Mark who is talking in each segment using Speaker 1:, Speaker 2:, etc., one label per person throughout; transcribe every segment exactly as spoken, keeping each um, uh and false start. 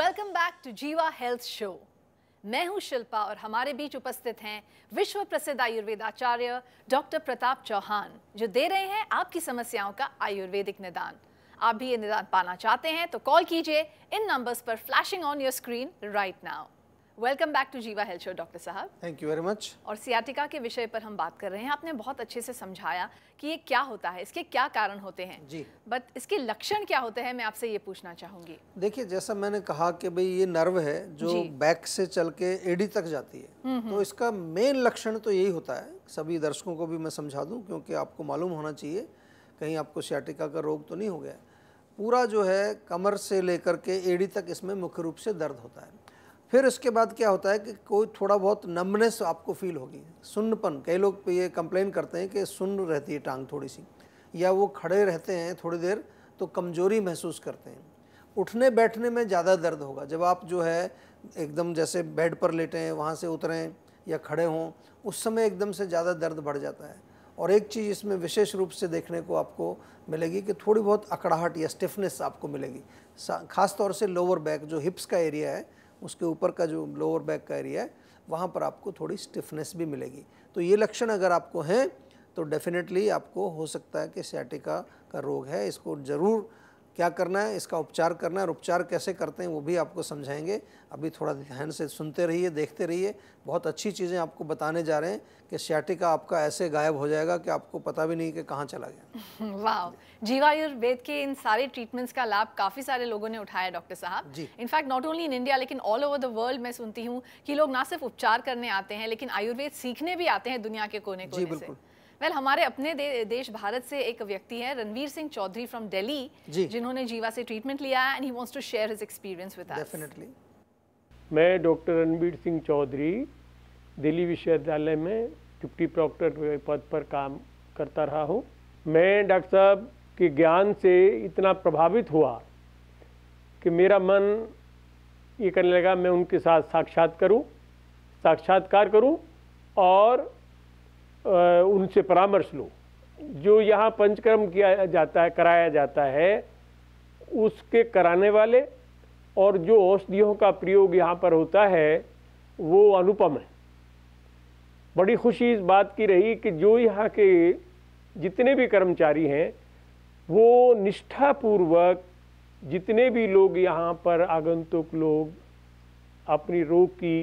Speaker 1: Welcome back to Jiva health show. मैं हूं शिल्पा और हमारे बीच उपस्थित हैं विश्व प्रसिद्ध आयुर्वेदाचार्य डॉक्टर प्रताप चौहान, जो दे रहे हैं आपकी समस्याओं का आयुर्वेदिक निदान। आप भी ये निदान पाना चाहते हैं तो कॉल कीजिए इन नंबर्स पर flashing on your screen right now. Welcome back to Jiva health show doctor साहब।
Speaker 2: Thank you very much.
Speaker 1: और सियाटिका के विषय पर हम बात कर रहे हैं। आपने बहुत अच्छे से समझाया कि ये क्या होता है, इसके क्या कारण होते हैं
Speaker 2: जी,
Speaker 1: बट इसके लक्षण क्या होते हैं, मैं आपसे ये पूछना चाहूंगी।
Speaker 2: देखिए, जैसा मैंने कहा कि भाई ये नर्व है जो बैक से चल के एडी तक जाती है, तो इसका मेन लक्षण तो यही होता है। सभी दर्शकों को भी मैं समझा दूं क्योंकि आपको मालूम होना चाहिए कहीं आपको सियाटिका का रोग तो नहीं हो गया। पूरा जो है कमर से लेकर के एडी तक इसमें मुख्य रूप से दर्द होता है। फिर इसके बाद क्या होता है कि कोई थोड़ा बहुत नमनेस आपको फील होगी, सुन्नपन। कई लोग ये कंप्लेन करते हैं कि सुन्न रहती है टांग थोड़ी सी, या वो खड़े रहते हैं थोड़ी देर तो कमजोरी महसूस करते हैं। उठने बैठने में ज़्यादा दर्द होगा जब आप जो है एकदम जैसे बेड पर लेटे हैं, वहाँ से उतरें या खड़े हों, उस समय एकदम से ज़्यादा दर्द बढ़ जाता है। और एक चीज़ इसमें विशेष रूप से देखने को आपको मिलेगी कि थोड़ी बहुत अकड़ाहट या स्टिफनेस आपको मिलेगी, खास तौर से लोअर बैक, जो हिप्स का एरिया है उसके ऊपर का जो लोअर बैक का एरिया है वहाँ पर आपको थोड़ी स्टिफनेस भी मिलेगी। तो ये लक्षण अगर आपको हैं तो डेफिनेटली आपको हो सकता है कि सियाटिका का रोग है। इसको ज़रूर क्या करना है, इसका उपचार करना है, और उपचार कैसे करते हैं वो भी आपको समझाएंगे। अभी थोड़ा ध्यान से सुनते रहिए, देखते रहिए। बहुत अच्छी चीज़ें आपको बताने जा रहे हैं कि सियाटिका आपका ऐसे गायब हो जाएगा कि आपको पता भी नहीं कि कहाँ चला गया।
Speaker 1: वाह, जीवा आयुर्वेद के इन सारे ट्रीटमेंट्स का लाभ काफ़ी सारे लोगों ने उठाया डॉक्टर साहब। In fact not only in India लेकिन ऑल ओवर द वर्ल्ड मैं सुनती हूँ कि लोग ना सिर्फ उपचार करने आते हैं लेकिन आयुर्वेद सीखने भी आते हैं दुनिया के कोने कोने से। वेल well, हमारे अपने दे, देश भारत से एक व्यक्ति है रणवीर सिंह चौधरी फ्रॉम दिल्ली, जिन्होंने जीवा से ट्रीटमेंट लिया है and he wants to share his experience with us.
Speaker 2: Definitely.
Speaker 3: मैं डॉक्टर रणवीर सिंह चौधरी दिल्ली विश्वविद्यालय में डिप्टी प्रोक्टर के पद पर काम करता रहा हूँ। मैं डॉक्टर साहब के ज्ञान से इतना प्रभावित हुआ कि मेरा मन ये करने लगा मैं उनके साथ साक्षात करूँ साक्षात्कार करूँ और उनसे परामर्श लो। जो यहाँ पंचकर्म किया जाता है, कराया जाता है, उसके कराने वाले और जो औषधियों का प्रयोग यहाँ पर होता है वो अनुपम है। बड़ी खुशी इस बात की रही कि जो यहाँ के जितने भी कर्मचारी हैं वो निष्ठापूर्वक, जितने भी लोग यहाँ पर आगंतुक लोग अपनी रोग की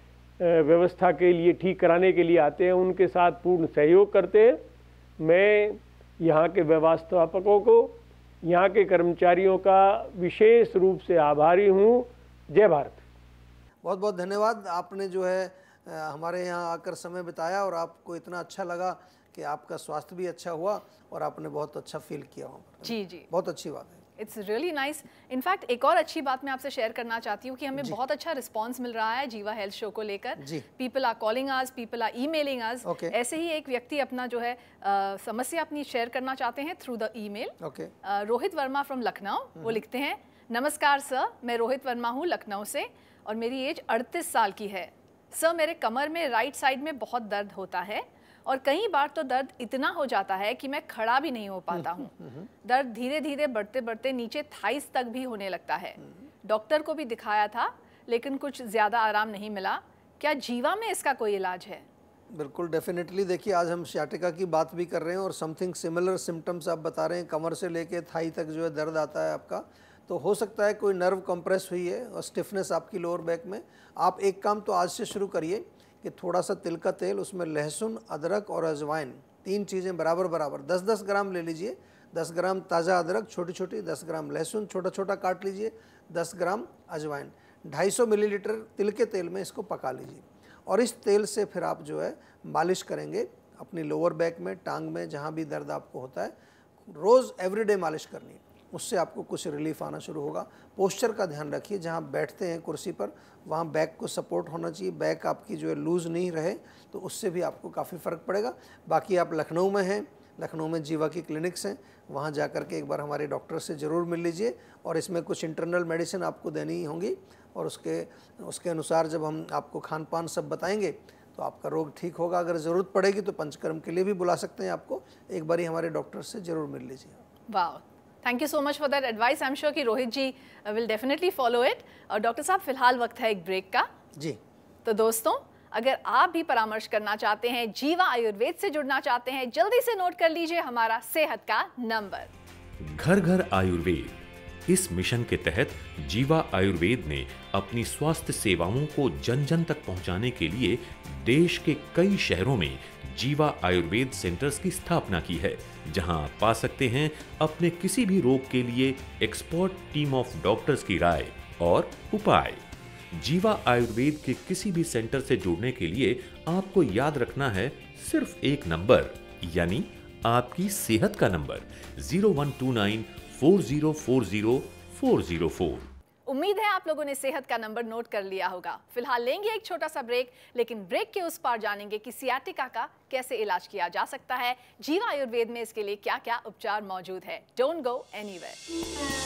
Speaker 3: व्यवस्था के लिए, ठीक कराने के लिए आते हैं, उनके साथ पूर्ण सहयोग करते हैं। मैं यहाँ के व्यवस्थापकों को, यहाँ के कर्मचारियों का विशेष रूप से आभारी हूँ। जय भारत।
Speaker 2: बहुत बहुत धन्यवाद। आपने जो है हमारे यहाँ आकर समय बिताया और आपको इतना अच्छा लगा कि आपका स्वास्थ्य भी अच्छा हुआ और आपने बहुत अच्छा फील किया वहाँ पर।
Speaker 1: जी जी,
Speaker 2: बहुत अच्छी बात है।
Speaker 1: It's really nice. इनफैक्ट एक और अच्छी बात मैं आपसे शेयर करना चाहती हूँ कि हमें बहुत अच्छा रिस्पांस मिल रहा है जीवा हेल्थ शो को लेकर। People are calling us, people are emailing us. ऐसे ही एक व्यक्ति अपना जो है आ, समस्या अपनी शेयर करना चाहते हैं through the email. Rohit Verma from Lucknow, वो लिखते हैं, नमस्कार सर, मैं रोहित वर्मा हूँ लखनऊ से और मेरी एज अड़तीस साल की है। सर, मेरे कमर में राइट साइड में बहुत दर्द होता है और कई बार तो दर्द इतना हो जाता है कि मैं खड़ा भी नहीं हो पाता हूँ। दर्द धीरे धीरे बढ़ते बढ़ते नीचे थाइस तक भी होने लगता है। डॉक्टर को भी दिखाया था लेकिन कुछ ज़्यादा आराम नहीं मिला। क्या जीवा में इसका कोई इलाज है?
Speaker 2: बिल्कुल, डेफिनेटली। देखिए, आज हम सियाटिका की बात भी कर रहे हैं और समथिंग सिमिलर सिम्टम्स आप बता रहे हैं। कमर से लेके थाई तक जो है दर्द आता है आपका, तो हो सकता है कोई नर्व कंप्रेस हुई है और स्टिफनेस आपकी लोअर बैक में। आप एक काम तो आज से शुरू करिए कि थोड़ा सा तिल का तेल, उसमें लहसुन, अदरक और अजवाइन, तीन चीज़ें बराबर बराबर दस दस ग्राम ले लीजिए। दस ग्राम ताज़ा अदरक छोटी छोटी, दस ग्राम लहसुन छोटा छोटा काट लीजिए, दस ग्राम अजवाइन, ढाई सौ मिलीलीटर तिल के तेल में इसको पका लीजिए और इस तेल से फिर आप जो है मालिश करेंगे अपनी लोअर बैक में, टांग में, जहाँ भी दर्द आपको होता है। रोज़ एवरीडे मालिश करनी है, उससे आपको कुछ रिलीफ आना शुरू होगा। पोस्चर का ध्यान रखिए, जहाँ बैठते हैं कुर्सी पर वहाँ बैक को सपोर्ट होना चाहिए, बैक आपकी जो है लूज़ नहीं रहे, तो उससे भी आपको काफ़ी फ़र्क पड़ेगा। बाकी आप लखनऊ में हैं, लखनऊ में जीवा की क्लिनिक्स हैं, वहाँ जा कर के एक बार हमारे डॉक्टर से ज़रूर मिल लीजिए और इसमें कुछ इंटरनल मेडिसिन आपको देनी होंगी और उसके उसके अनुसार जब हम आपको खान पान सब बताएंगे तो आपका रोग ठीक होगा। अगर ज़रूरत पड़ेगी तो पंचकर्म के लिए भी बुला सकते हैं आपको। एक बार ही हमारे डॉक्टर से ज़रूर मिल लीजिए।
Speaker 1: वाह, thank you so much for that advice. I am sure कि Rohit ji will definitely follow it. और डॉक्टर साहब फिलहाल वक्त है एक ब्रेक का
Speaker 2: जी।
Speaker 1: तो दोस्तों अगर आप भी परामर्श करना चाहते हैं, जीवा आयुर्वेद से जुड़ना चाहते हैं, जल्दी से नोट कर लीजिए हमारा सेहत का नंबर।
Speaker 4: घर घर आयुर्वेद, इस मिशन के तहत जीवा आयुर्वेद ने अपनी स्वास्थ्य सेवाओं को जन जन तक पहुंचाने के लिए देश के कई शहरों में जीवा आयुर्वेद सेंटर्स की स्थापना की है, जहां आप पा सकते हैं अपने किसी भी रोग के लिए एक्सपर्ट टीम ऑफ डॉक्टर्स की राय और उपाय। जीवा आयुर्वेद के किसी भी सेंटर से जुड़ने के लिए आपको याद रखना है सिर्फ एक नंबर, यानी आपकी सेहत का number zero one two nine four zero four zero four zero four.
Speaker 1: उम्मीद है आप लोगों ने सेहत का नंबर नोट कर लिया होगा। फिलहाल लेंगे एक छोटा सा ब्रेक, लेकिन ब्रेक के उस पार जानेंगे कि सियाटिका का कैसे इलाज किया जा सकता है, जीवा आयुर्वेद में इसके लिए क्या क्या उपचार मौजूद है। Don't go anywhere.